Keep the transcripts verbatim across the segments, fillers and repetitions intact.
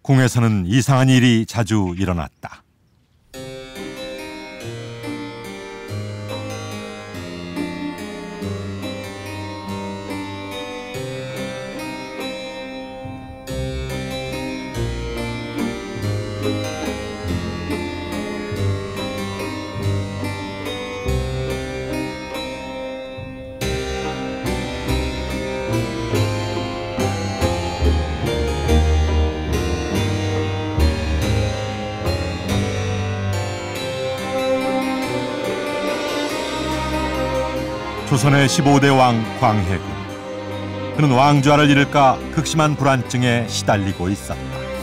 궁에서는 이상한 일이 자주 일어났다. 조선의 십오 대 왕 광해군. 그는 왕좌를 잃을까 극심한 불안증에 시달리고 있었다.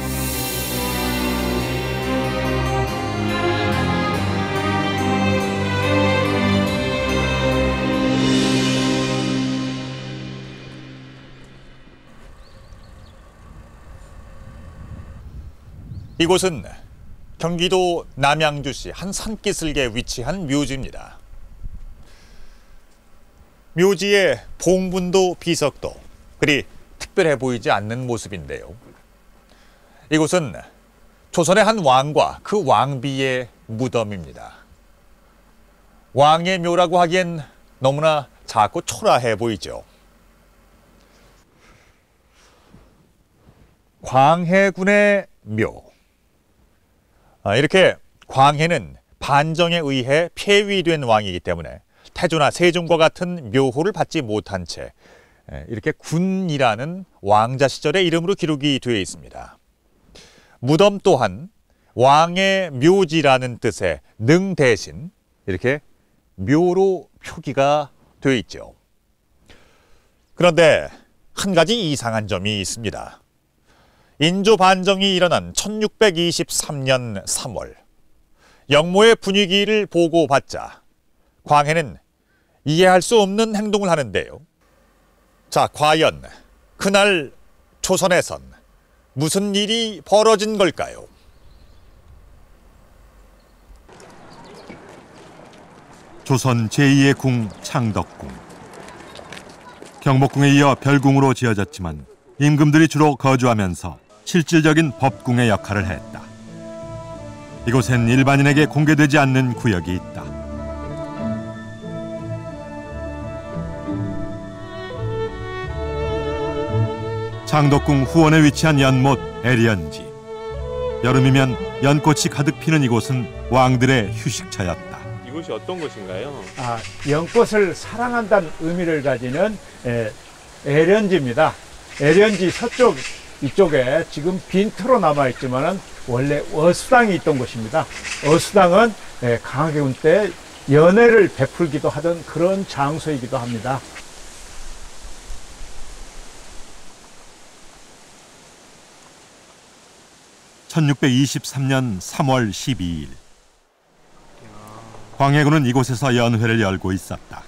이곳은 경기도 남양주시 한 산기슭에 위치한 묘지입니다. 묘지의 봉분도 비석도 그리 특별해 보이지 않는 모습인데요. 이곳은 조선의 한 왕과 그 왕비의 무덤입니다. 왕의 묘라고 하기엔 너무나 작고 초라해 보이죠. 광해군의 묘. 아, 이렇게 광해는 반정에 의해 폐위된 왕이기 때문에 태조나 세종과 같은 묘호를 받지 못한 채 이렇게 군이라는 왕자 시절의 이름으로 기록이 되어 있습니다. 무덤 또한 왕의 묘지라는 뜻의 능 대신 이렇게 묘로 표기가 되어 있죠. 그런데 한 가지 이상한 점이 있습니다. 인조 반정이 일어난 천육백이십삼 년 삼월, 영모의 분위기를 보고받자 광해는 이해할 수 없는 행동을 하는데요. 자, 과연 그날 조선에선 무슨 일이 벌어진 걸까요? 조선 제이의 궁 창덕궁. 경복궁에 이어 별궁으로 지어졌지만 임금들이 주로 거주하면서 실질적인 법궁의 역할을 했다. 이곳엔 일반인에게 공개되지 않는 구역이 있다. 창덕궁 후원에 위치한 연못 애련지. 여름이면 연꽃이 가득 피는 이곳은 왕들의 휴식처였다. 이곳이 어떤 곳인가요? 아, 연꽃을 사랑한다는 의미를 가지는 에, 애련지입니다. 애련지 서쪽 이쪽에 지금 빈터로 남아있지만은 원래 어수당이 있던 곳입니다. 어수당은 에, 광해군 때 연회를 베풀기도 하던 그런 장소이기도 합니다. 천육백이십삼 년 삼월 십이일. 광해군은 이곳에서 연회를 열고 있었다.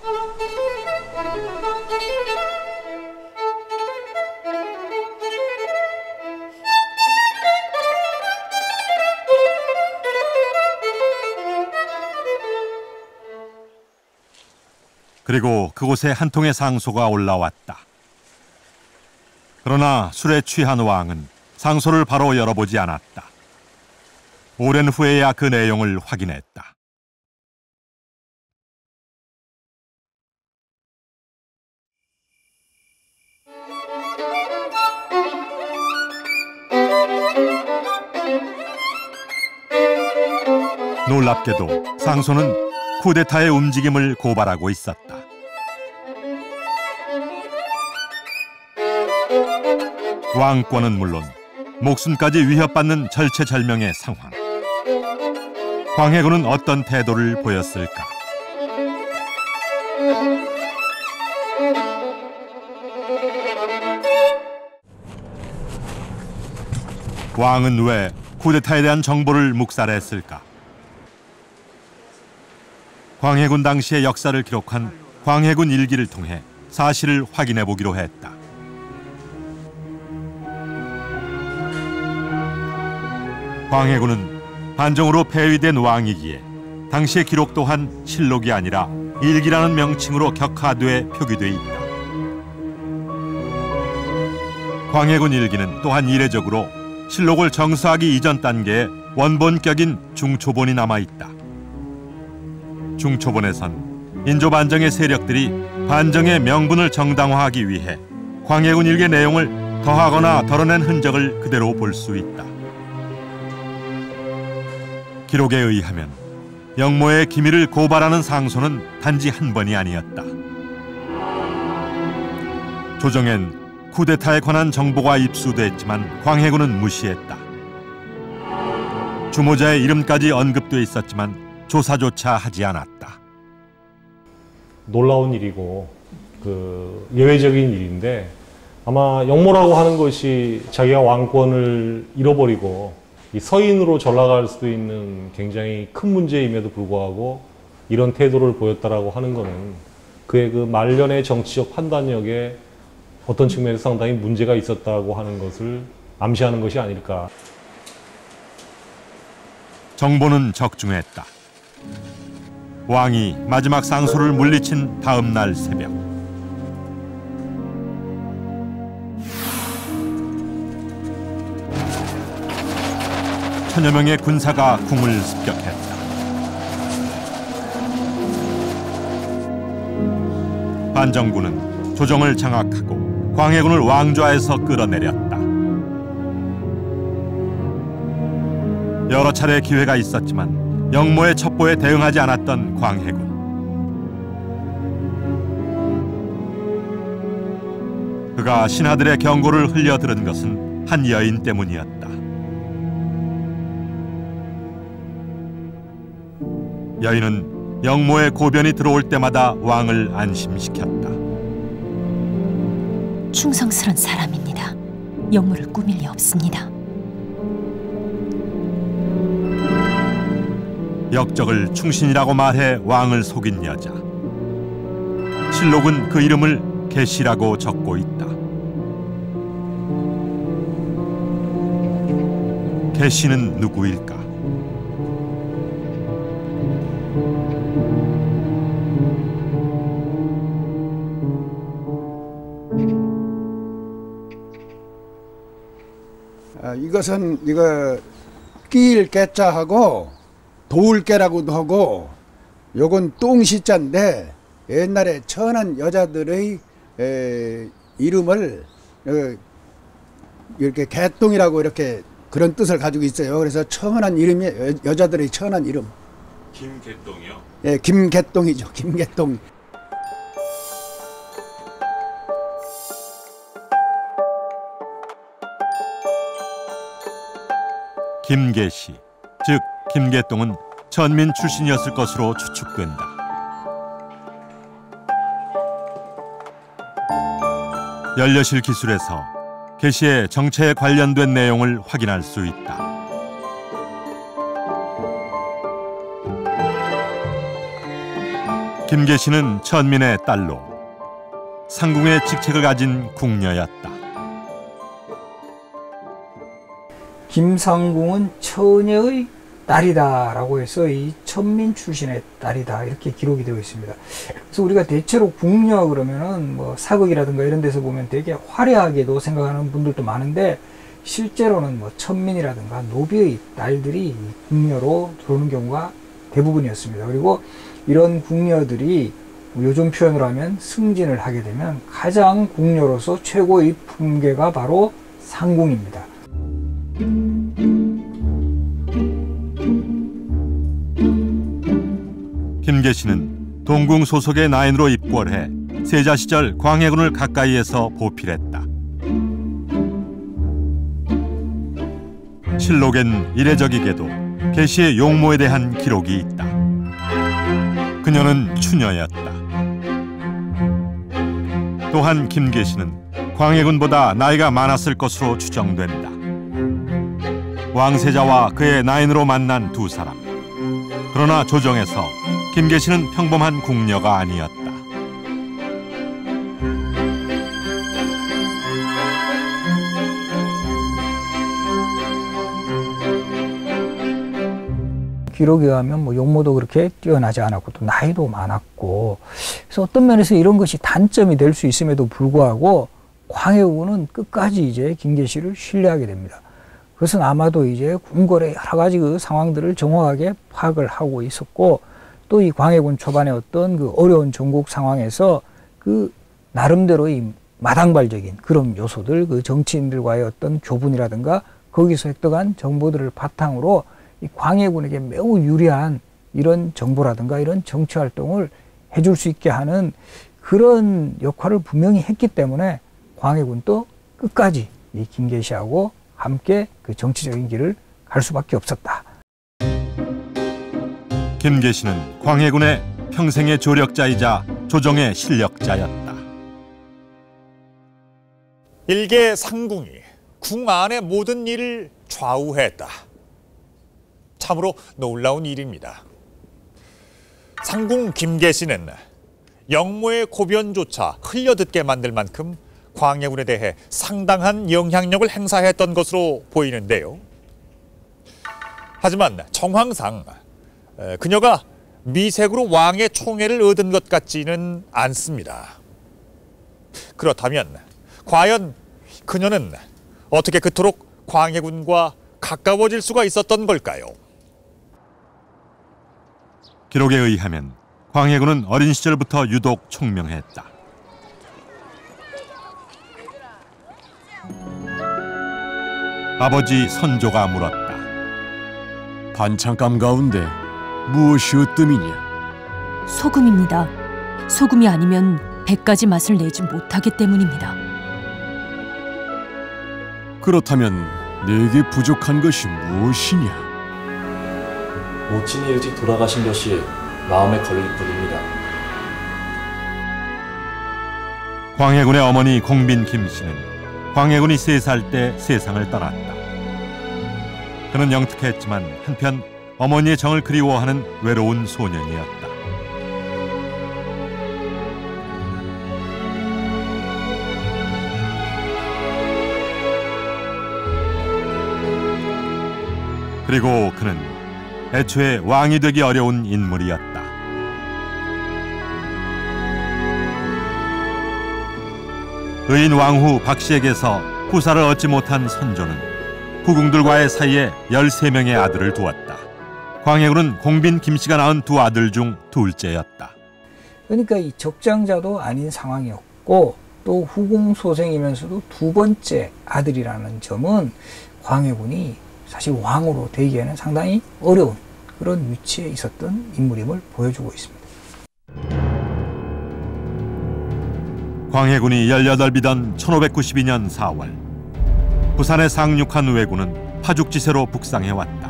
그리고 그곳에 한 통의 상소가 올라왔다. 그러나 술에 취한 왕은 상소를 바로 열어보지 않았다. 오랜 후에야 그 내용을 확인했다. 놀랍게도 상소는 쿠데타의 움직임을 고발하고 있었다. 왕권은 물론 목숨까지 위협받는 절체절명의 상황. 광해군은 어떤 태도를 보였을까? 왕은 왜 쿠데타에 대한 정보를 묵살했을까? 광해군 당시의 역사를 기록한 광해군 일기를 통해 사실을 확인해 보기로 했다. 광해군은 반정으로 폐위된 왕이기에 당시의 기록 또한 실록이 아니라 일기라는 명칭으로 격하돼 표기돼 있다. 광해군 일기는 또한 이례적으로 실록을 정수하기 이전 단계에 원본격인 중초본이 남아있다. 중초본에선 인조 반정의 세력들이 반정의 명분을 정당화하기 위해 광해군 일기 내용을 더하거나 덜어낸 흔적을 그대로 볼 수 있다. 기록에 의하면 영모의 기밀을 고발하는 상소는 단지 한 번이 아니었다. 조정엔 쿠데타에 관한 정보가 입수됐지만 광해군은 무시했다. 주모자의 이름까지 언급돼 있었지만 조사조차 하지 않았다. 놀라운 일이고 그 예외적인 일인데 아마 영모라고 하는 것이 자기가 왕권을 잃어버리고 이 서인으로 전락할 수도 있는 굉장히 큰 문제임에도 불구하고 이런 태도를 보였다라고 하는 것은 그의 그 말년의 정치적 판단력에 어떤 측면에서 상당히 문제가 있었다고 하는 것을 암시하는 것이 아닐까. 정보는 적중했다. 왕이 마지막 상소를 물리친 다음 날 새벽. 천여 명의 군사가 궁을 습격했다. 반정군은 조정을 장악하고 광해군을 왕좌에서 끌어내렸다. 여러 차례 기회가 있었지만 영모의 첩보에 대응하지 않았던 광해군. 그가 신하들의 경고를 흘려들은 것은 한 여인 때문이었다. 여인은 영모의 고변이 들어올 때마다 왕을 안심시켰다. 충성스런 사람입니다. 영모를 꾸밀 리 없습니다. 역적을 충신이라고 말해 왕을 속인 여자. 실록은 그 이름을 계시라고 적고 있다. 계시는 누구일까? 아, 이것은 이거 끼일 깨자하고 도울 깨라고도 하고 요건 똥시자인데 옛날에 천한 여자들의 에, 이름을 어, 이렇게 개똥이라고 이렇게 그런 뜻을 가지고 있어요. 그래서 천한 이름이 여, 여자들의 천한 이름. 김개똥이요? 예, 김개똥이죠. 김개똥. 김계시, 즉 김개똥은 천민 출신이었을 것으로 추측된다. 연려실 기술에서 계시의 정체에 관련된 내용을 확인할 수 있다. 김계시는 천민의 딸로 상궁의 직책을 가진 궁녀였다. 김상궁은 처녀의 딸이다라고 해서 이 천민 출신의 딸이다 이렇게 기록이 되어 있습니다. 그래서 우리가 대체로 궁녀 그러면은 뭐 사극이라든가 이런 데서 보면 되게 화려하게도 생각하는 분들도 많은데 실제로는 뭐 천민이라든가 노비의 딸들이 궁녀로 들어오는 경우가 대부분이었습니다. 그리고 이런 궁녀들이 요즘 표현으로 하면 승진을 하게 되면 가장 궁녀로서 최고의 품계가 바로 상궁입니다. 김계시는 동궁 소속의 나인으로 입궐해 세자 시절 광해군을 가까이에서 보필했다. 실록엔 이례적이게도 계시의 용모에 대한 기록이 있다. 그녀는 추녀였다. 또한 김계시는 광해군보다 나이가 많았을 것으로 추정된다. 왕세자와 그의 나인으로 만난 두 사람. 그러나 조정에서 김계시는 평범한 궁녀가 아니었다. 기록에 의하면 뭐 용모도 그렇게 뛰어나지 않았고 또 나이도 많았고 그래서 어떤 면에서 이런 것이 단점이 될 수 있음에도 불구하고 광해군은 끝까지 이제 김계시를 신뢰하게 됩니다. 그것은 아마도 이제 궁궐의 여러 가지 그 상황들을 정확하게 파악을 하고 있었고, 또 이 광해군 초반의 어떤 그 어려운 전국 상황에서 그 나름대로 이 마당발적인 그런 요소들, 그 정치인들과의 어떤 교분이라든가 거기서 획득한 정보들을 바탕으로 이 광해군에게 매우 유리한 이런 정보라든가 이런 정치 활동을 해줄 수 있게 하는 그런 역할을 분명히 했기 때문에 광해군도 끝까지 이 김계시하고 함께 그 정치적인 길을 갈 수밖에 없었다. 김계시는 광해군의 평생의 조력자이자 조정의 실력자였다. 일개 상궁이 궁 안의 모든 일을 좌우했다. 참으로 놀라운 일입니다. 상궁 김계시는 영모의 고변조차 흘려듣게 만들 만큼 광해군에 대해 상당한 영향력을 행사했던 것으로 보이는데요. 하지만 정황상 그녀가 미색으로 왕의 총애를 얻은 것 같지는 않습니다. 그렇다면 과연 그녀는 어떻게 그토록 광해군과 가까워질 수가 있었던 걸까요? 기록에 의하면 광해군은 어린 시절부터 유독 총명했다. 아버지 선조가 물었다. 반찬감 가운데 무엇이 으뜸이냐? 소금입니다. 소금이 아니면 백가지 맛을 내지 못하기 때문입니다. 그렇다면 내게 부족한 것이 무엇이냐? 모친이 일찍 돌아가신 것이 마음에 걸릴 뿐입니다. 광해군의 어머니 공빈 김씨는 광해군이 세 살 때 세상을 떠났다. 그는 영특했지만 한편 어머니의 정을 그리워하는 외로운 소년이었다. 그리고 그는 애초에 왕이 되기 어려운 인물이었다. 의인 왕후 박씨에게서 후사를 얻지 못한 선조는 후궁들과의 사이에 열세 명의 아들을 두었다. 광해군은 공빈 김씨가 낳은 두 아들 중 둘째였다. 그러니까 이 적장자도 아닌 상황이었고 또 후궁소생이면서도 두 번째 아들이라는 점은 광해군이 사실 왕으로 되기에는 상당히 어려운 그런 위치에 있었던 인물임을 보여주고 있습니다. 광해군이 열여덟 이던 천오백구십이 년 사월 부산에 상륙한 왜군은 파죽지세로 북상해왔다.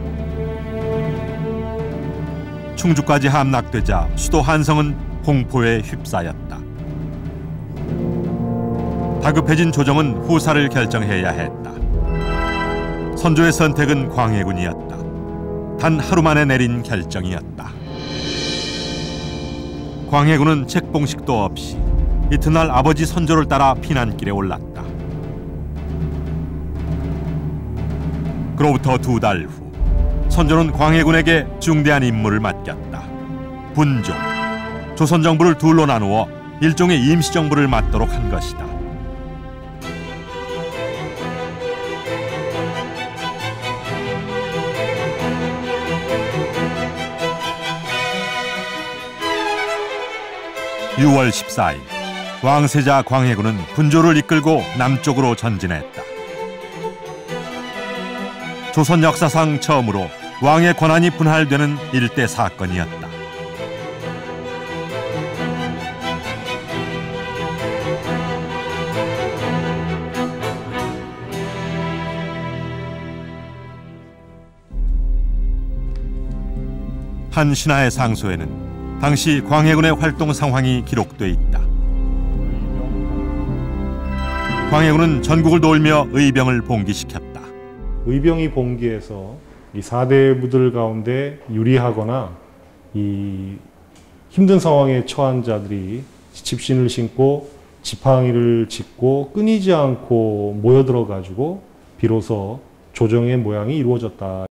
충주까지 함락되자 수도 한성은 공포에 휩싸였다. 다급해진 조정은 후사를 결정해야 했다. 선조의 선택은 광해군이었다. 단 하루 만에 내린 결정이었다. 광해군은 책봉식도 없이 이튿날 아버지 선조를 따라 피난길에 올랐다. 그로부터 두 달 후 선조는 광해군에게 중대한 임무를 맡겼다. 분종, 조선 정부를 둘로 나누어 일종의 임시정부를 맡도록 한 것이다. 유월 십사일 왕세자 광해군은 분조를 이끌고 남쪽으로 전진했다. 조선 역사상 처음으로 왕의 권한이 분할되는 일대 사건이었다. 한 신하의 상소에는 당시 광해군의 활동 상황이 기록돼 있다. 광해군은 전국을 돌며 의병을 봉기시켰다. 의병이 봉기해서 이 사대부들 가운데 유리하거나 이 힘든 상황에 처한 자들이 집신을 신고 지팡이를 짚고 끊이지 않고 모여들어 가지고 비로소 조정의 모양이 이루어졌다.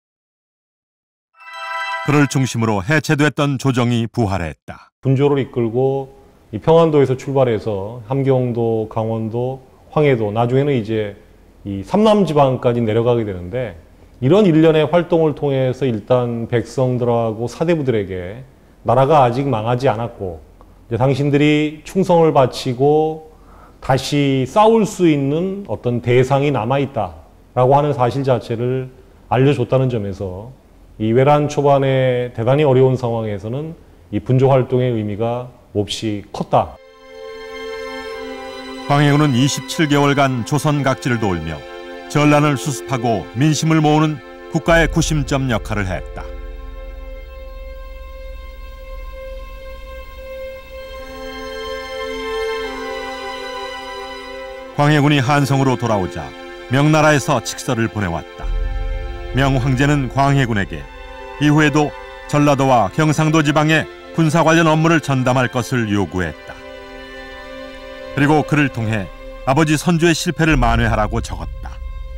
그를 중심으로 해체됐던 조정이 부활했다. 분조를 이끌고 이 평안도에서 출발해서 함경도, 강원도, 황해도, 나중에는 이제 이 삼남 지방까지 내려가게 되는데, 이런 일련의 활동을 통해서 일단 백성들하고 사대부들에게 나라가 아직 망하지 않았고 이제 당신들이 충성을 바치고 다시 싸울 수 있는 어떤 대상이 남아있다라고 하는 사실 자체를 알려줬다는 점에서 이 외란 초반에 대단히 어려운 상황에서는 이 분조 활동의 의미가 몹시 컸다. 광해군은 이십칠 개월간 조선 각지를 돌며 전란을 수습하고 민심을 모으는 국가의 구심점 역할을 했다. 광해군이 한성으로 돌아오자 명나라에서 칙서를 보내왔다. 명황제는 광해군에게 이후에도 전라도와 경상도 지방에 군사 관련 업무를 전담할 것을 요구했다. 그리고 그를 통해 아버지 선조의 실패를 만회하라고 적었다.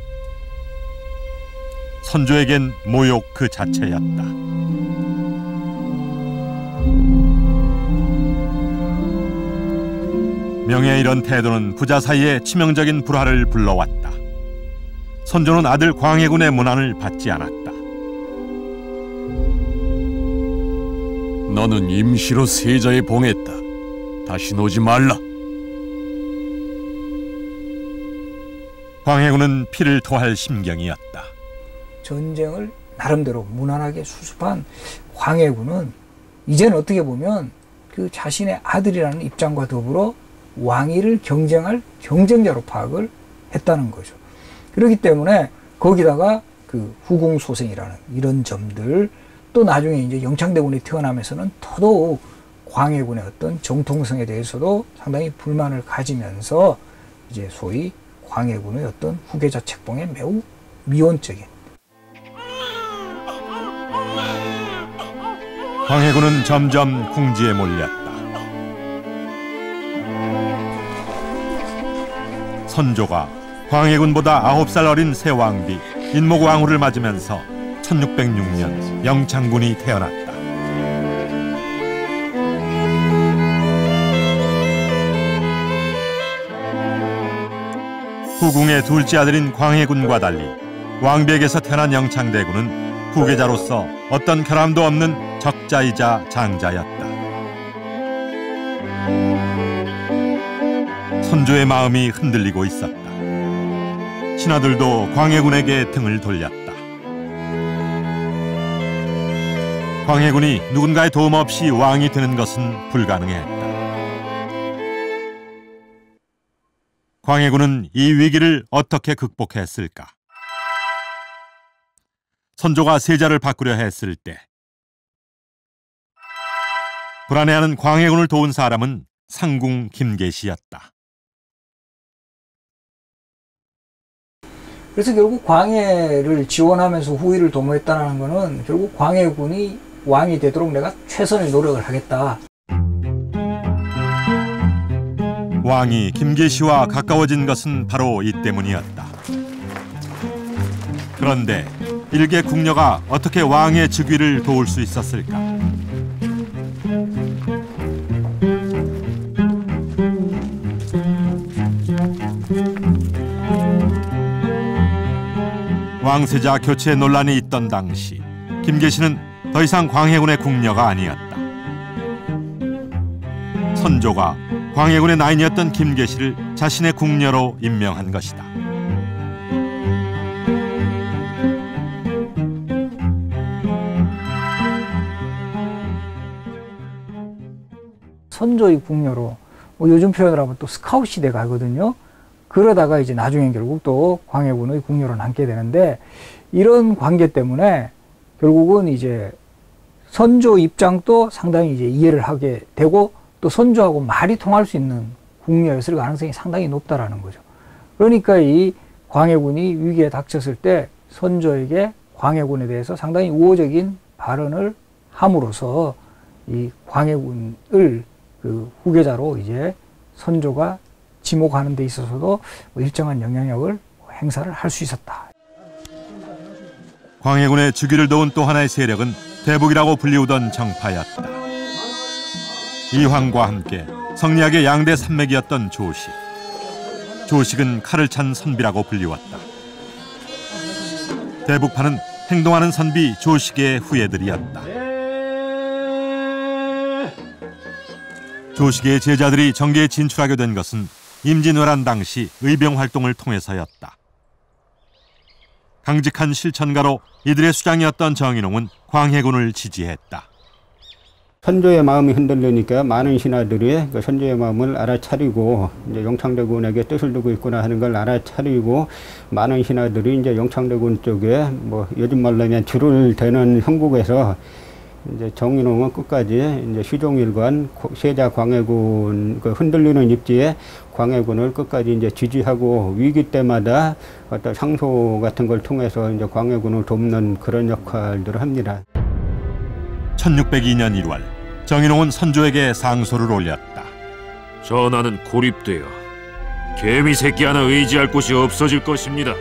선조에겐 모욕 그 자체였다. 명의 이런 태도는 부자 사이에 치명적인 불화를 불러왔다. 선조는 아들 광해군의 문안을 받지 않았다. 너는 임시로 세자에 봉했다. 다시 오지 말라. 광해군은 피를 토할 심경이었다. 전쟁을 나름대로 무난하게 수습한 광해군은 이제는 어떻게 보면 그 자신의 아들이라는 입장과 더불어 왕위를 경쟁할 경쟁자로 파악을 했다는 거죠. 그렇기 때문에 거기다가 그 후궁소생이라는 이런 점들, 또 나중에 이제 영창대군이 태어나면서는 더더욱 광해군의 어떤 정통성에 대해서도 상당히 불만을 가지면서 이제 소위 광해군의 어떤 후계자 책봉에 매우 미온적인. 광해군은 점점 궁지에 몰렸다. 선조가 광해군보다 아홉 살 어린 새 왕비 인목왕후를 맞으면서 천육백육 년 영창군이 태어났다. 후궁의 둘째 아들인 광해군과 달리 왕비에게서 태어난 영창대군은 후계자로서 어떤 결함도 없는 적자이자 장자였다. 선조의 마음이 흔들리고 있었다. 신하들도 광해군에게 등을 돌렸다. 광해군이 누군가의 도움 없이 왕이 되는 것은 불가능했다. 광해군은 이 위기를 어떻게 극복했을까? 선조가 세자를 바꾸려 했을 때 불안해하는 광해군을 도운 사람은 상궁 김계시였다. 그래서 결국 광해를 지원하면서 후위를 도모했다는 것은 결국 광해군이 왕이 되도록 내가 최선의 노력을 하겠다. 왕이 김계시와 가까워진 것은 바로 이 때문이었다. 그런데 일개 궁녀가 어떻게 왕의 즉위를 도울 수 있었을까? 왕세자 교체 논란이 있던 당시 김계시는 더 이상 광해군의 궁녀가 아니었다. 선조가 광해군의 나인이었던 김계시를 자신의 궁녀로 임명한 것이다. 선조의 궁녀로, 뭐 요즘 표현을 하면 또 스카웃 시대가 가거든요. 그러다가 이제 나중엔 결국 또 광해군의 궁녀로 남게 되는데, 이런 관계 때문에 결국은 이제 선조 입장도 상당히 이제 이해를 하게 되고, 또 선조하고 말이 통할 수 있는 궁녀였을 가능성이 상당히 높다라는 거죠. 그러니까 이 광해군이 위기에 닥쳤을 때 선조에게 광해군에 대해서 상당히 우호적인 발언을 함으로써 이 광해군을 그 후계자로 이제 선조가 지목하는 데 있어서도 일정한 영향력을 행사를 할 수 있었다. 광해군의 즉위를 도운 또 하나의 세력은 대북이라고 불리우던 정파였다. 이황과 함께 성리학의 양대 산맥이었던 조씨. 조식은 칼을 찬 선비라고 불리웠다. 대북파는 행동하는 선비 조식의 후예들이었다. 조식의 제자들이 정계에 진출하게 된 것은 임진왜란 당시 의병 활동을 통해서였다. 강직한 실천가로 이들의 수장이었던 정인홍은 광해군을 지지했다. 선조의 마음이 흔들리니까 많은 신하들이 그 선조의 마음을 알아차리고 이제 영창대군에게 뜻을 두고 있구나 하는 걸 알아차리고 많은 신하들이 이제 영창대군 쪽에 뭐 요즘 말로 하면 줄을 대는 형국에서 이제 정인홍은 끝까지 이제 시종일관 세자 광해군 그 흔들리는 입지에 광해군을 끝까지 이제 지지하고 위기 때마다 어떤 상소 같은 걸 통해서 이제 광해군을 돕는 그런 역할들을 합니다. 천육백이 년 일월 정인홍은 선조에게 상소를 올렸다. 전하는 고립되어 개미 새끼 하나 의지할 곳이 없어질 것입니다.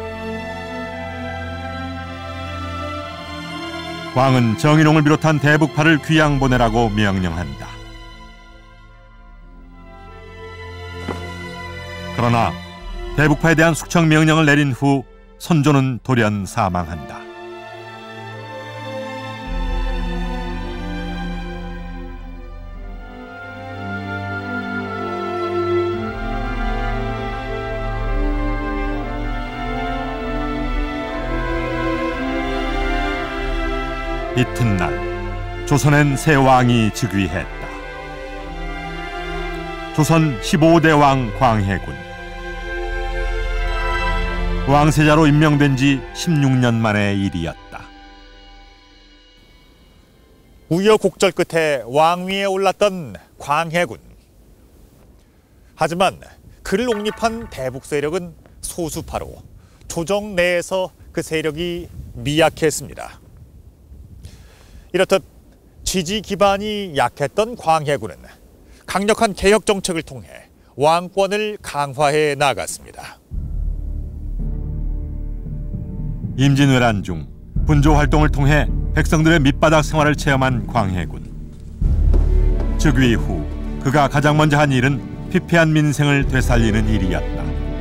왕은 정인홍을 비롯한 대북파를 귀양 보내라고 명령한다. 그러나 대북파에 대한 숙청 명령을 내린 후 선조는 돌연 사망한다. 이튿날 조선엔 새 왕이 즉위했다. 조선 십오 대 왕 광해군. 왕세자로 임명된 지 십육 년 만의 일이었다. 우여곡절 끝에 왕위에 올랐던 광해군. 하지만 그를 옹립한 대북 세력은 소수파로 조정 내에서 그 세력이 미약했습니다. 이렇듯 지지 기반이 약했던 광해군은 강력한 개혁 정책을 통해 왕권을 강화해 나갔습니다. 임진왜란 중 분조 활동을 통해 백성들의 밑바닥 생활을 체험한 광해군. 즉위 후 그가 가장 먼저 한 일은 피폐한 민생을 되살리는 일이었다.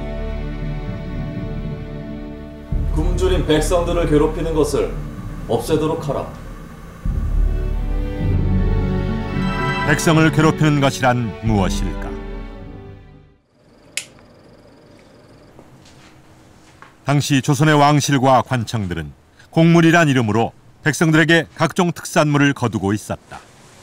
굶주린 백성들을 괴롭히는 것을 없애도록 하라. 백성을 괴롭히는 것이란 무엇일까? 당시 조선의 왕실과 관청들은 공물이란 이름으로 백성들에게 각종 특산물을 거두고 있었다.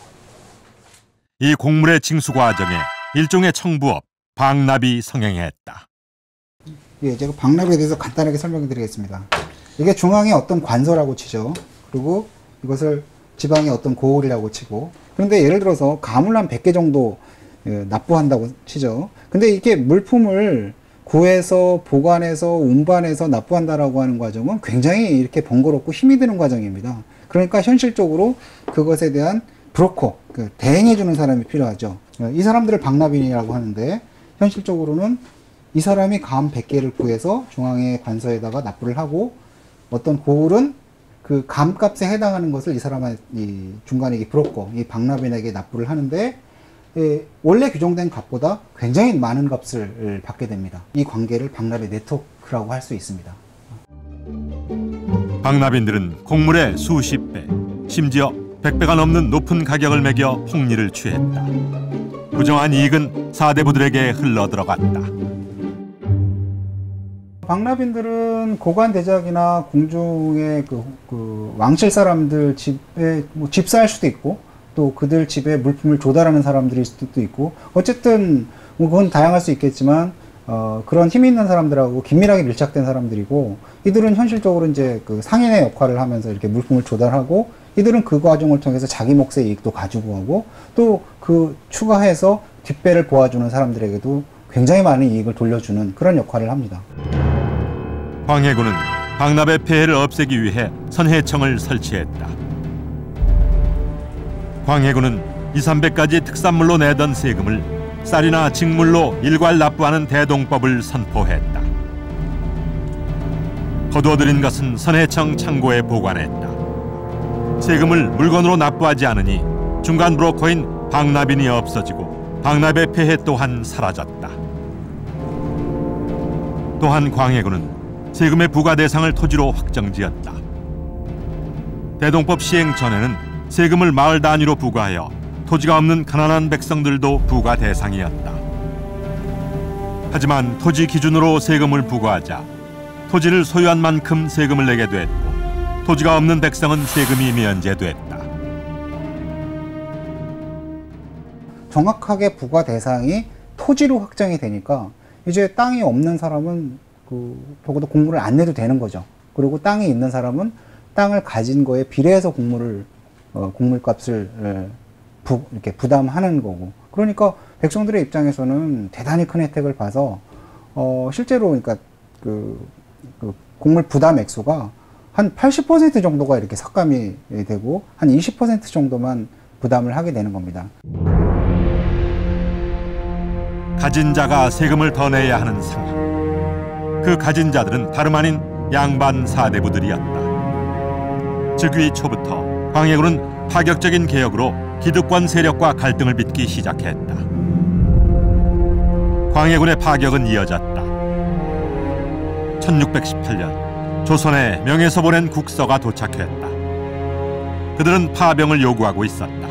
이 공물의 징수 과정에 일종의 청부업, 방납이 성행했다. 예, 제가 방납에 대해서 간단하게 설명드리겠습니다. 이게 중앙의 어떤 관서라고 치죠. 그리고 이것을 지방의 어떤 고을이라고 치고, 그런데 예를 들어서 가물 한 백 개 정도 납부한다고 치죠. 근데 이렇게 물품을 구해서 보관해서 운반해서 납부한다라고 하는 과정은 굉장히 이렇게 번거롭고 힘이 드는 과정입니다. 그러니까 현실적으로 그것에 대한 브로커, 그 대행해주는 사람이 필요하죠. 이 사람들을 방납인이라고 하는데, 현실적으로는 이 사람이 감 백 개를 구해서 중앙의 관서에다가 납부를 하고, 어떤 고을은 그 감값에 해당하는 것을 이 사람의 이 중간에 이 브로커, 이 방납인에게 납부를 하는데, 예, 원래 규정된 값보다 굉장히 많은 값을 받게 됩니다. 이 관계를 방납의 네트워크라고 할 수 있습니다. 방납인들은 곡물의 수십 배, 심지어 백 배가 넘는 높은 가격을 매겨 폭리를 취했다. 부정한 이익은 사대부들에게 흘러들어갔다. 방납인들은 고관 대작이나 공중의 그, 그 왕실 사람들 집에 뭐 집사할 수도 있고, 또 그들 집에 물품을 조달하는 사람들일 수도 있고, 어쨌든 뭐 그건 다양할 수 있겠지만 어, 그런 힘이 있는 사람들하고 긴밀하게 밀착된 사람들이고, 이들은 현실적으로 이제 그 상인의 역할을 하면서 이렇게 물품을 조달하고, 이들은 그 과정을 통해서 자기 몫의 이익도 가지고 가고, 또 그 추가해서 뒷배를 보아주는 사람들에게도 굉장히 많은 이익을 돌려주는 그런 역할을 합니다. 광해군은 방납의 폐해를 없애기 위해 선해청을 설치했다. 광해군은 이삼백 가지 특산물로 내던 세금을 쌀이나 직물로 일괄 납부하는 대동법을 선포했다. 거두어들인 것은 선해청 창고에 보관했다. 세금을 물건으로 납부하지 않으니 중간 브로커인 방납인이 없어지고 방납의 폐해 또한 사라졌다. 또한 광해군은 세금의 부과 대상을 토지로 확정지었다. 대동법 시행 전에는 세금을 마을 단위로 부과하여 토지가 없는 가난한 백성들도 부과 대상이었다. 하지만 토지 기준으로 세금을 부과하자 토지를 소유한 만큼 세금을 내게 됐고 토지가 없는 백성은 세금이 면제됐다. 정확하게 부과 대상이 토지로 확정이 되니까 이제 땅이 없는 사람은 그 적어도 공무를 안 내도 되는 거죠. 그리고 땅이 있는 사람은 땅을 가진 거에 비례해서 공무를 어, 공물값을 에, 부, 이렇게 부담하는 거고. 그러니까 백성들의 입장에서는 대단히 큰 혜택을 봐서 어, 실제로 그러니까 그, 그 공물 부담 액수가 한 팔십 퍼센트 정도가 이렇게 삭감이 되고 한 이십 퍼센트 정도만 부담을 하게 되는 겁니다. 가진 자가 세금을 더 내야 하는 상황. 그 가진 자들은 다름 아닌 양반 사대부들이었다. 즉위 초부터 광해군은 파격적인 개혁으로 기득권 세력과 갈등을 빚기 시작했다. 광해군의 파격은 이어졌다. 천육백십팔 년 조선에 명에서 보낸 국서가 도착했다. 그들은 파병을 요구하고 있었다.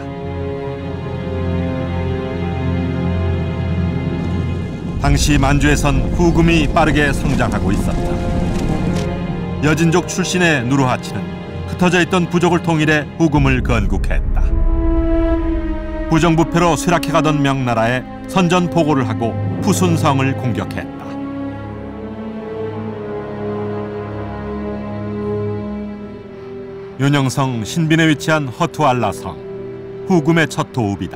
당시 만주에선 후금이 빠르게 성장하고 있었다. 여진족 출신의 누르하치는 흩어져 있던 부족을 통일해 후금을 건국했다. 부정부패로 쇠락해가던 명나라에 선전포고를 하고 푸순성을 공격했다. 윤영성 신빈에 위치한 허투알라성, 후금의 첫 도읍이다.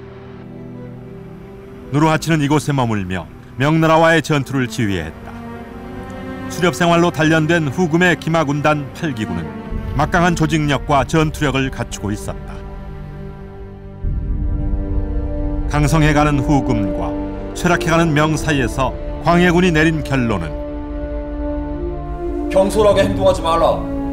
누르하치는 이곳에 머물며 명나라와의 전투를 지휘했다. 수렵 생활로 단련된 후금의 기마군단 팔 기군은 막강한 조직력과 전투력을 갖추고 있었다. 강성해가는 후금과 쇠락해가는 명 사이에서 광해군이 내린 결론은 경솔하게 행동하지 말라.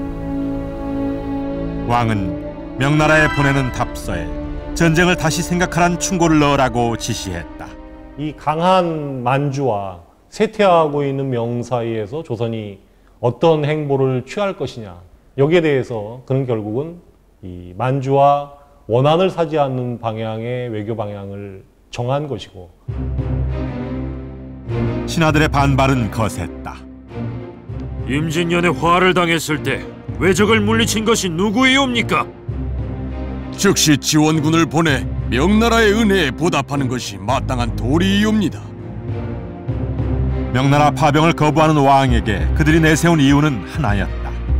왕은 명나라에 보내는 답서에 전쟁을 다시 생각하란 충고를 넣으라고 지시했다. 이 강한 만주와 쇠퇴하고 있는 명 사이에서 조선이 어떤 행보를 취할 것이냐, 여기에 대해서 그는 결국은 이 만주와 원한을 사지 않는 방향의 외교 방향을 정한 것이고, 신하들의 반발은 거셌다. 임진년에 화를 당했을 때 왜적을 물리친 것이 누구이옵니까? 즉시 지원군을 보내 명나라의 은혜에 보답하는 것이 마땅한 도리이옵니다. 명나라 파병을 거부하는 왕에게 그들이 내세운 이유는 하나였다.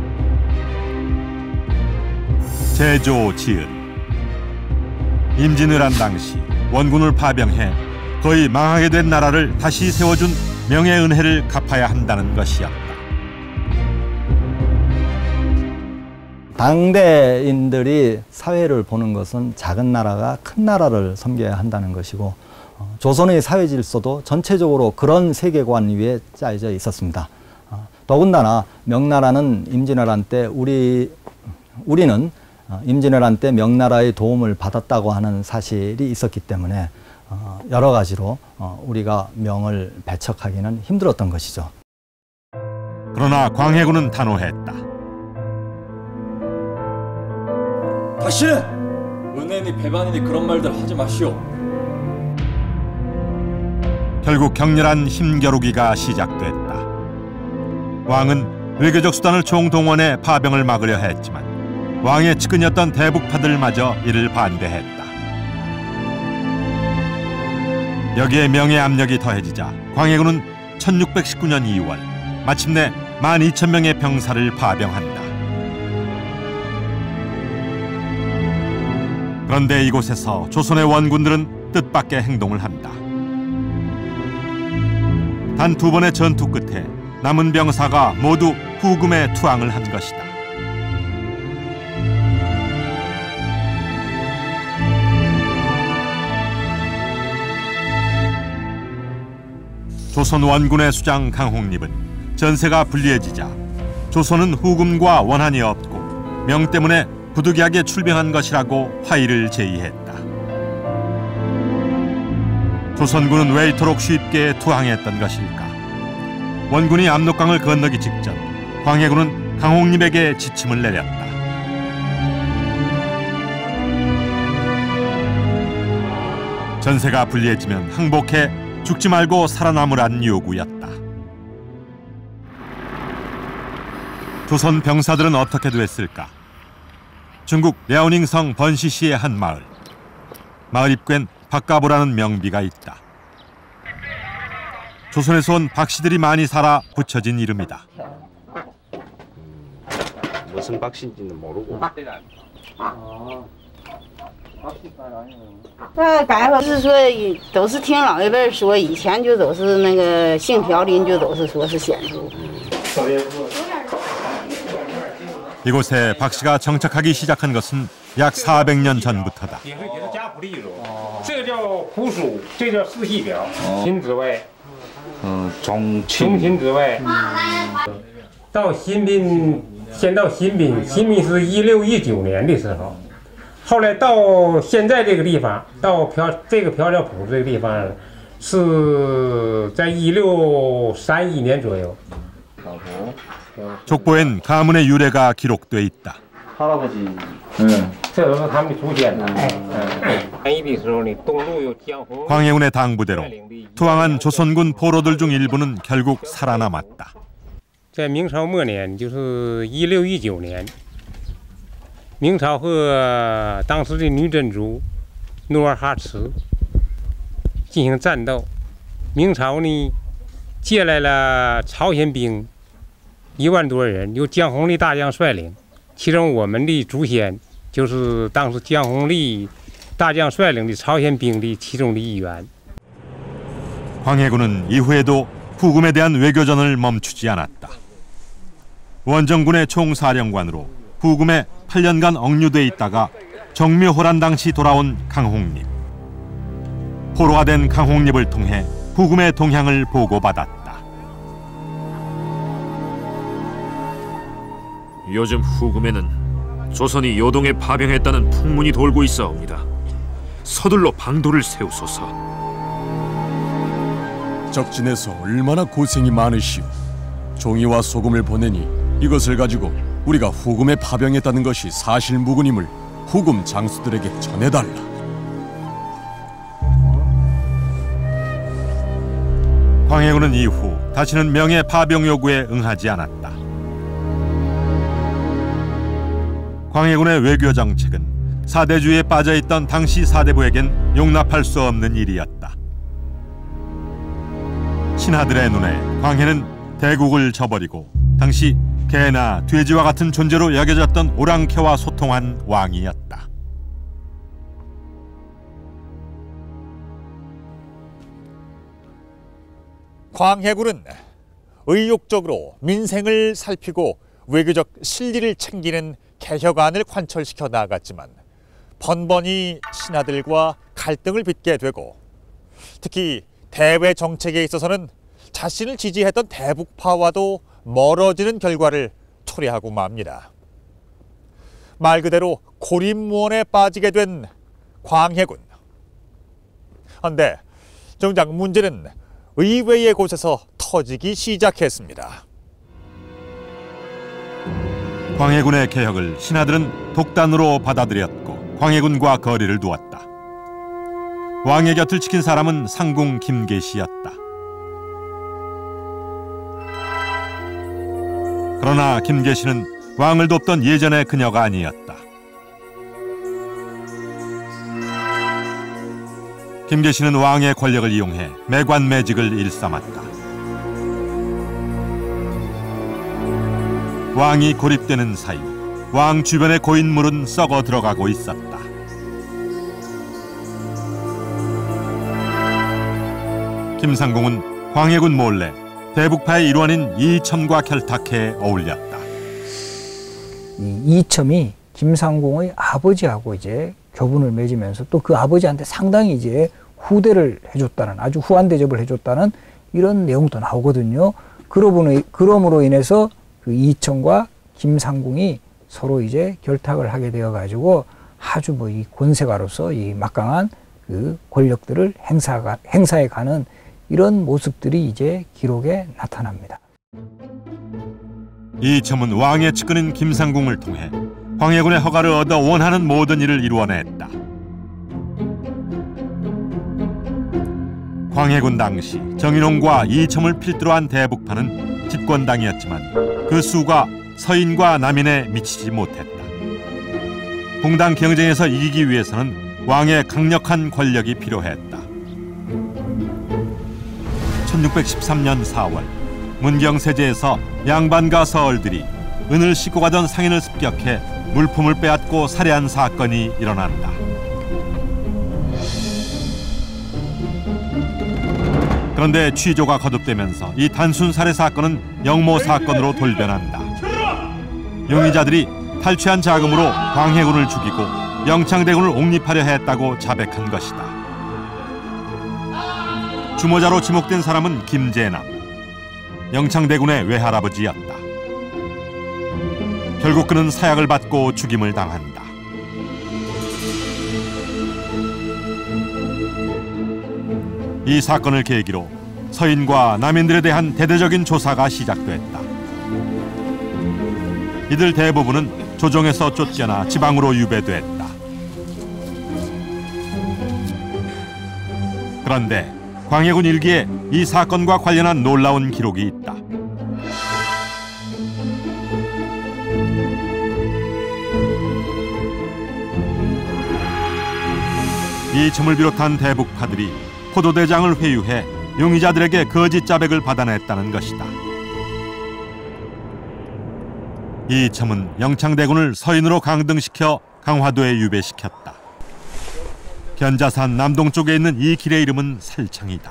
제조 지은. 임진왜란 당시 원군을 파병해 거의 망하게 된 나라를 다시 세워준 명의 은혜를 갚아야 한다는 것이었다. 당대인들이 사회를 보는 것은 작은 나라가 큰 나라를 섬겨야 한다는 것이고, 조선의 사회 질서도 전체적으로 그런 세계관 위에 짜여져 있었습니다. 더군다나 명나라는 임진왜란 때 우리, 우리는 임진왜란 때 명나라의 도움을 받았다고 하는 사실이 있었기 때문에 여러 가지로 우리가 명을 배척하기는 힘들었던 것이죠. 그러나 광해군은 단호했다. 다시는 은혜니 배반이니 그런 말들 하지 마시오. 결국 격렬한 힘겨루기가 시작됐다. 왕은 외교적 수단을 총동원해 파병을 막으려 했지만 왕의 측근이었던 대북파들마저 이를 반대했다. 여기에 명의 압력이 더해지자 광해군은 천육백십구 년 이월 마침내 만 이천 명의 병사를 파병한다. 그런데 이곳에서 조선의 원군들은 뜻밖의 행동을 한다. 단 두 번의 전투 끝에 남은 병사가 모두 후금에 투항을 한 것이다. 조선 원군의 수장 강홍립은 전세가 불리해지자 조선은 후금과 원한이 없고 명 때문에 부득이하게 출병한 것이라고 화의를 제의했다. 조선군은 왜 이토록 쉽게 투항했던 것일까? 원군이 압록강을 건너기 직전 광해군은 강홍립에게 지침을 내렸다. 전세가 불리해지면 항복해 죽지 말고 살아남으란 요구였다. 조선 병사들은 어떻게 됐을까? 중국 랴오닝성 번시시의 한 마을. 마을 입구엔 박가보라는 명비가 있다. 조선에서 온 박씨들이 많이 살아 붙여진 이름이다. 무슨 박씨인지는 모르고. 那改后是说，都是听老一辈说，以前就都是那个姓朴林，就都是说是显族。 이곳에 박 씨가 정착하기 시작한 것은 약 사백 년 전부터다. 这叫古蜀，这叫世系表。新职位，嗯，中中新职位。到新宾，先到新宾，新宾是一六一九年的时候。 后来到现在这个地方，到朴这个朴料埔这个地方，是在一六三一年左右。 족보엔 가문의 유래가 기록돼 있다. 할아버지. 응. 这都是他们的祖先。战役的时候呢，东路有江洪。 광해군의 당부대로 투항한 조선군 포로들 중 일부는 결국 살아남았다. 在明朝末年，就是一六一九年。 明朝和当时的女真族努尔哈赤进行战斗，明朝呢借来了朝鲜兵一万多人，由江弘立大将率领，其中我们的祖先就是当时江弘立大将率领的朝鲜兵的其中的一员。 광해군은 이후에도 후금에 대한 외교전을 멈추지 않았다. 원정군의 총사령관으로 후금에 팔 년간 억류돼 있다가 정묘호란 당시 돌아온 강홍립. 포로가 된 강홍립을 통해 후금의 동향을 보고받았다. 요즘 후금에는 조선이 요동에 파병했다는 풍문이 돌고 있사옵니다. 서둘러 방도를 세우소서. 적진에서 얼마나 고생이 많으시오. 종이와 소금을 보내니 이것을 가지고 우리가 후금에 파병했다는 것이 사실무근임을 후금 장수들에게 전해달라. 광해군은 이후 다시는 명예 파병 요구에 응하지 않았다. 광해군의 외교 정책은 사대주의에 빠져있던 당시 사대부에겐 용납할 수 없는 일이었다. 신하들의 눈에 광해는 대국을 저버리고 당시 개나 돼지와 같은 존재로 여겨졌던 오랑캐와 소통한 왕이었다. 광해군은 의욕적으로 민생을 살피고 외교적 실리를 챙기는 개혁안을 관철시켜 나아갔지만 번번이 신하들과 갈등을 빚게 되고 특히 대외 정책에 있어서는 자신을 지지했던 대북파와도 멀어지는 결과를 초래하고 맙니다. 말 그대로 고립무원에 빠지게 된 광해군. 그런데 정작 문제는 의외의 곳에서 터지기 시작했습니다. 광해군의 개혁을 신하들은 독단으로 받아들였고 광해군과 거리를 두었다. 왕의 곁을 지킨 사람은 상궁 김계시였다. 그러나 김계시는 왕을 돕던 예전의 그녀가 아니었다. 김계시는 왕의 권력을 이용해 매관매직을 일삼았다. 왕이 고립되는 사이 왕 주변의 고인물은 썩어 들어가고 있었다. 김상궁은 광해군 몰래 대북파의 일원인 이첨과 결탁해 어울렸다. 이 이첨이 김상궁의 아버지하고 이제 교분을 맺으면서 또 그 아버지한테 상당히 이제 후대를 해줬다는, 아주 후한 대접을 해줬다는 이런 내용도 나오거든요. 그러므로 인해서 그 이첨과 김상궁이 서로 이제 결탁을 하게 되어 가지고 아주 뭐 이 권세가로서 이 막강한 그 권력들을 행사가 행사해 가는 이런 모습들이 이제 기록에 나타납니다. 이첨은 왕의 측근인 김상궁을 통해 광해군의 허가를 얻어 원하는 모든 일을 이루어냈다. 광해군 당시 정인홍과 이첨을 필두로 한 대북파는 집권당이었지만 그 수가 서인과 남인에 미치지 못했다. 봉당 경쟁에서 이기기 위해서는 왕의 강력한 권력이 필요했다. 천육백십삼 년 사월 문경세제에서 양반과 서얼들이 은을 싣고 가던 상인을 습격해 물품을 빼앗고 살해한 사건이 일어난다. 그런데 취조가 거듭되면서 이 단순 살해 사건은 영모 사건으로 돌변한다. 용의자들이 탈취한 자금으로 광해군을 죽이고 영창대군을 옹립하려 했다고 자백한 것이다. 주모자로 지목된 사람은 김재남, 영창대군의 외할아버지였다. 결국 그는 사약을 받고 죽임을 당한다. 이 사건을 계기로 서인과 남인들에 대한 대대적인 조사가 시작됐다. 이들 대부분은 조정에서 쫓겨나 지방으로 유배됐다. 그런데 광해군 일기에 이 사건과 관련한 놀라운 기록이 있다. 이첨을 비롯한 대북파들이 포도대장을 회유해 용의자들에게 거짓 자백을 받아냈다는 것이다. 이첨은 영창대군을 서인으로 강등시켜 강화도에 유배시켰다. 견자산 남동쪽에 있는 이 길의 이름은 살창이다.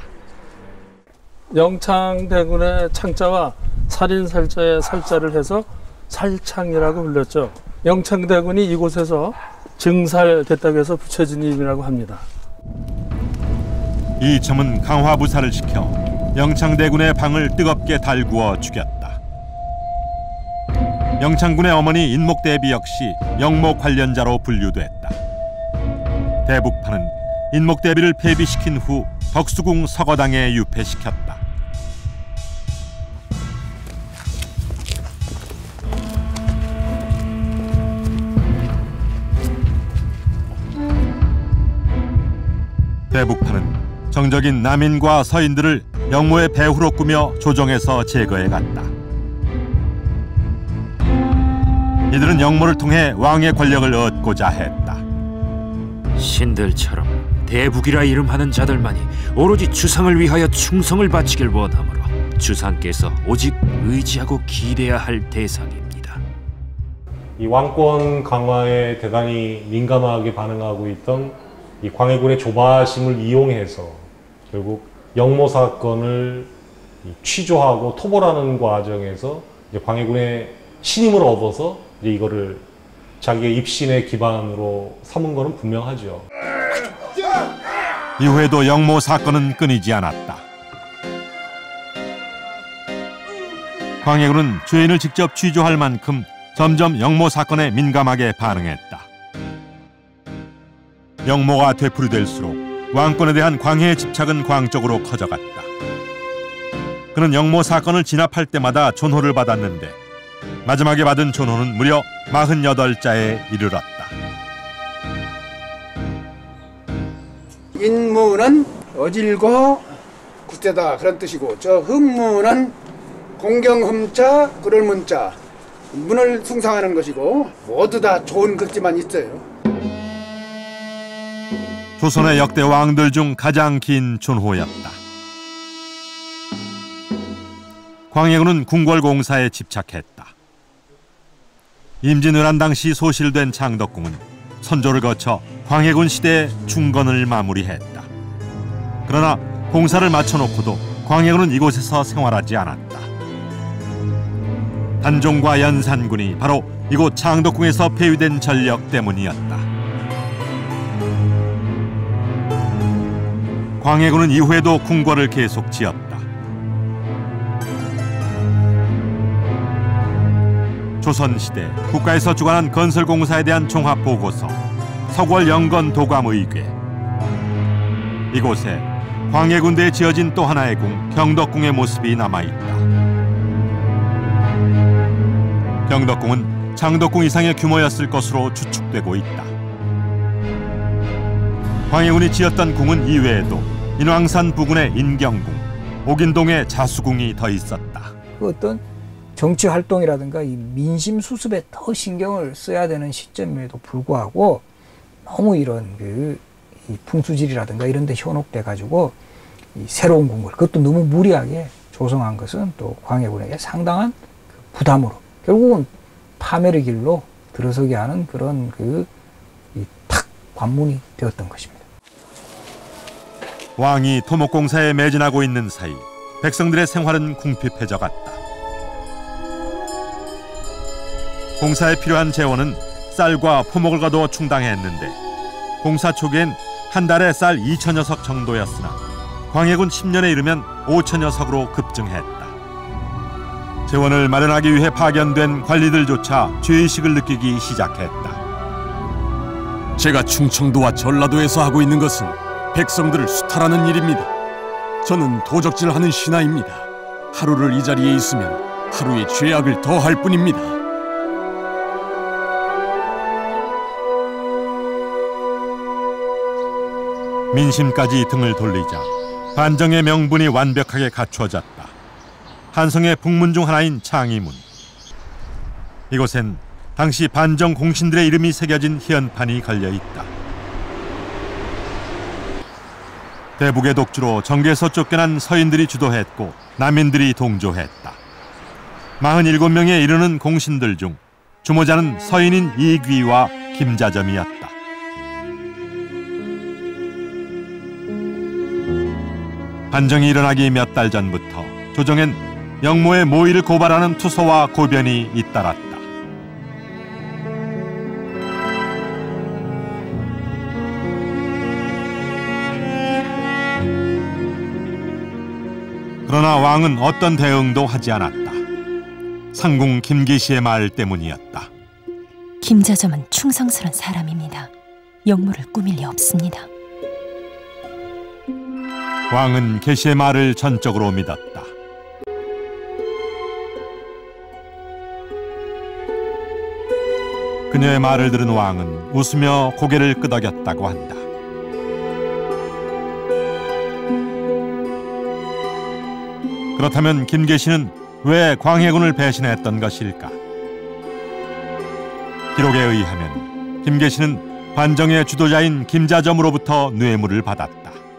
영창대군의 창자와 살인살자의 살자를 해서 살창이라고 불렸죠. 영창대군이 이곳에서 증살됐다고 해서 붙여진 이름이라고 합니다. 이첨은 강화부사를 시켜 영창대군의 방을 뜨겁게 달구어 죽였다. 영창군의 어머니 인목대비 역시 영모 관련자로 분류됐다. 대북파는 인목대비를 폐비시킨 후 덕수궁 서거당에 유폐시켰다. 대북파는 정적인 남인과 서인들을 영모의 배후로 꾸며 조정에서 제거해 갔다. 이들은 영모를 통해 왕의 권력을 얻고자 했다. 신들처럼 대북이라 이름하는 자들만이 오로지 주상을 위하여 충성을 바치길 원하므로 주상께서 오직 의지하고 기대야 할 대상입니다. 이 왕권 강화에 대단히 민감하게 반응하고 있던 이 광해군의 조바심을 이용해서 결국 영모 사건을 취조하고 토벌하는 과정에서 이제 광해군의 신임을 얻어서 이제 이거를 자기의 입신의 기반으로 삼은 것은 분명하죠. 이후에도 영모 사건은 끊이지 않았다. 광해군은 죄인을 직접 취조할 만큼 점점 영모 사건에 민감하게 반응했다. 영모가 되풀이될수록 왕권에 대한 광해의 집착은 광적으로 커져갔다. 그는 영모 사건을 진압할 때마다 존호를 받았는데 마지막에 받은 존호는 무려 마흔여덟 자에 이르렀다. 인무는 어질고 굳대다 그런 뜻이고, 저 흠무는 공경흠자 그럴문자 문을 숭상하는 것이고, 모두 다 좋은 글씨만 있어요. 조선의 역대 왕들 중 가장 긴 존호였다. 광해군은 궁궐공사에 집착했다. 임진왜란 당시 소실된 창덕궁은 선조를 거쳐 광해군 시대의 중건을 마무리했다. 그러나 공사를 마쳐놓고도 광해군은 이곳에서 생활하지 않았다. 단종과 연산군이 바로 이곳 창덕궁에서 폐위된 전력 때문이었다. 광해군은 이후에도 궁궐을 계속 지었다. 조선시대 국가에서 주관한 건설공사에 대한 종합보고서 서구월 영건 도감의궤. 이곳에 광해군대에 지어진 또 하나의 궁 경덕궁의 모습이 남아있다. 영덕궁은 장덕궁 이상의 규모였을 것으로 추측되고 있다. 광해군이 지었던 궁은 이외에도 인왕산 부근의 인경궁, 옥인동의 자수궁이 더 있었다. 그 어떤 정치 활동이라든가 이 민심 수습에 더 신경을 써야 되는 시점임에도 불구하고 너무 이런 그 이 풍수지리라든가 이런 데 현혹돼 가지고 이 새로운 궁궐, 그것도 너무 무리하게 조성한 것은 또 광해군에게 상당한 그 부담으로 결국은 파멸의 길로 들어서게 하는 그런 그 이 탁 관문이 되었던 것입니다. 왕이 토목공사에 매진하고 있는 사이 백성들의 생활은 궁핍해져 갔다. 공사에 필요한 재원은 쌀과 포목을 거두어 충당했는데 공사 초기엔 한 달에 쌀 이천여 석 정도였으나 광해군 십 년에 이르면 오천여 석으로 급증했다. 재원을 마련하기 위해 파견된 관리들조차 죄의식을 느끼기 시작했다. 제가 충청도와 전라도에서 하고 있는 것은 백성들을 수탈하는 일입니다. 저는 도적질하는 신하입니다. 하루를 이 자리에 있으면 하루의 죄악을 더할 뿐입니다. 민심까지 등을 돌리자 반정의 명분이 완벽하게 갖추어졌다. 한성의 북문 중 하나인 창의문. 이곳엔 당시 반정 공신들의 이름이 새겨진 희연판이 걸려있다. 대북의 독주로 정계에서 쫓겨난 서인들이 주도했고 남인들이 동조했다. 사십칠 명에 이르는 공신들 중 주모자는 서인인 이귀와 김자점이었다. 반정이 일어나기 몇 달 전부터 조정엔 영모의 모의를 고발하는 투서와 고변이 잇따랐다. 그러나 왕은 어떤 대응도 하지 않았다. 상궁 김계시의 말 때문이었다. 김자점은 충성스런 사람입니다. 영모를 꾸밀 리 없습니다. 왕은 계시의 말을 전적으로 믿었다. 그녀의 말을 들은 왕은 웃으며 고개를 끄덕였다고 한다. 그렇다면 김계시는 왜 광해군을 배신했던 것일까? 기록에 의하면 김계시는 반정의 주도자인 김자점으로부터 뇌물을 받았다.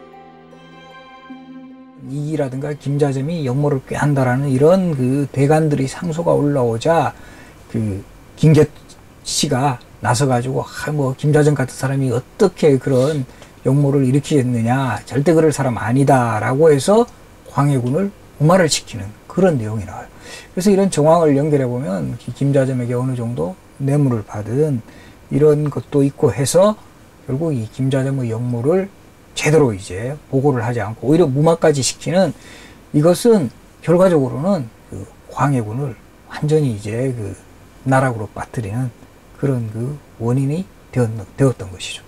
이기라든가 김자점이 영모를 꾀한다라는 이런 그 대간들이 상소가 올라오자 그 김계시가 나서가지고 아, 뭐 김자점 같은 사람이 어떻게 그런 영모를 일으키겠느냐, 절대 그럴 사람 아니다라고 해서 광해군을 무마를 시키는 그런 내용이 나와요. 그래서 이런 정황을 연결해 보면 김자점에게 어느 정도 뇌물을 받은 이런 것도 있고 해서 결국 이 김자점의 영모를 제대로 이제 보고를 하지 않고 오히려 무마까지 시키는, 이것은 결과적으로는 그 광해군을 완전히 이제 그 나락으로 빠뜨리는 그런 그 원인이 되었, 되었던 것이죠.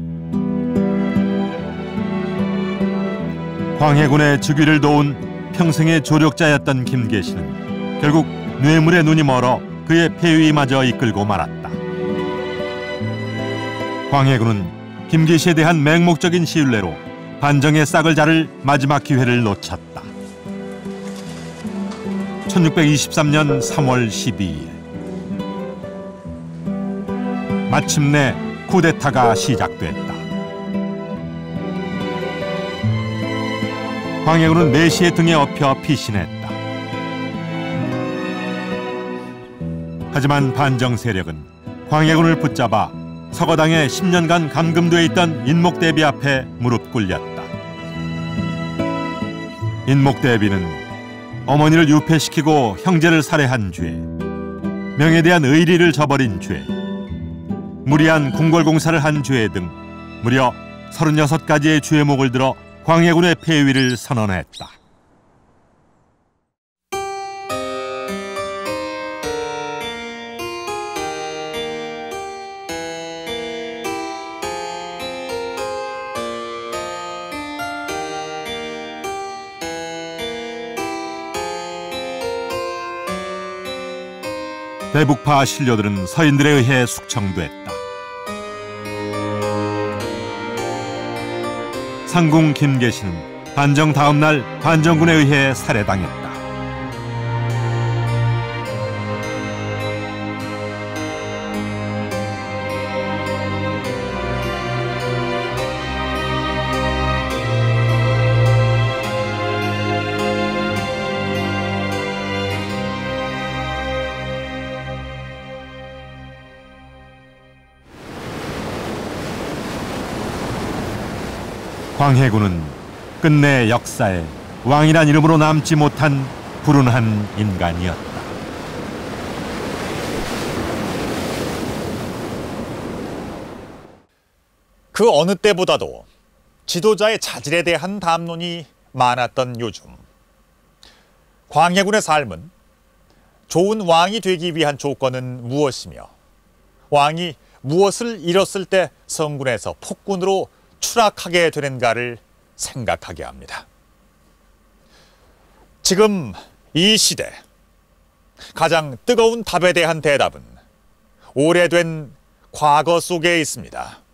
광해군의 즉위를 도운 평생의 조력자였던 김계시는 결국 뇌물에 눈이 멀어 그의 폐위마저 이끌고 말았다. 광해군은 김계시에 대한 맹목적인 신뢰로 반정의 싹을 자를 마지막 기회를 놓쳤다. 천육백이십삼 년 삼월 십이일 마침내 쿠데타가 시작됐다. 광해군은 내시의 등에 업혀 피신했다. 하지만 반정 세력은 광해군을 붙잡아 서거당에 십 년간 감금돼 있던 인목대비 앞에 무릎 꿇렸다. 인목대비는 어머니를 유폐시키고 형제를 살해한 죄, 명에 대한 의리를 저버린 죄, 무리한 궁궐공사를 한 죄 등 무려 서른여섯 가지의 죄목을 들어 광해군의 폐위를 선언했다. 대북파 신료들은 서인들에 의해 숙청됐다. 상궁 김계시는 반정 다음 날 반정군에 의해 살해당했다. 광해군은 끝내 역사에 왕이란 이름으로 남지 못한 불운한 인간이었다. 그 어느 때보다도 지도자의 자질에 대한 담론이 많았던 요즘, 광해군의 삶은 좋은 왕이 되기 위한 조건은 무엇이며 왕이 무엇을 잃었을 때 성군에서 폭군으로 추락하게 되는가를 생각하게 합니다. 지금 이 시대 가장 뜨거운 답에 대한 대답은 오래된 과거 속에 있습니다.